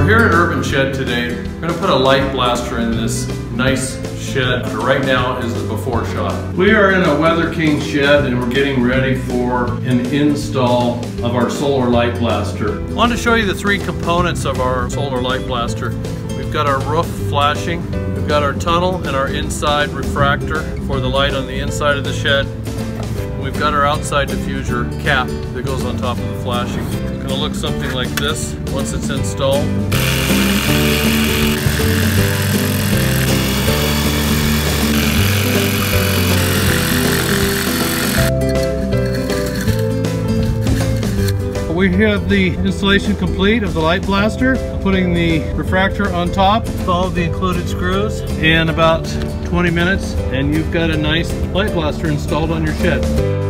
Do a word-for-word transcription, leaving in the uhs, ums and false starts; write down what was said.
We're here at Urban Shed today. We're going to put a light blaster in this nice shed. Right now is the before shot. We are in a Weather King shed and we're getting ready for an install of our solar light blaster. I wanted to show you the three components of our solar light blaster. We've got our roof flashing, we've got our tunnel and our inside refractor for the light on the inside of the shed. We've got our outside diffuser cap that goes on top of the flashing. It's going to look something like this once it's installed. We have the installation complete of the light blaster, putting the refractor on top, all of the included screws, in about twenty minutes, and you've got a nice light blaster installed on your shed.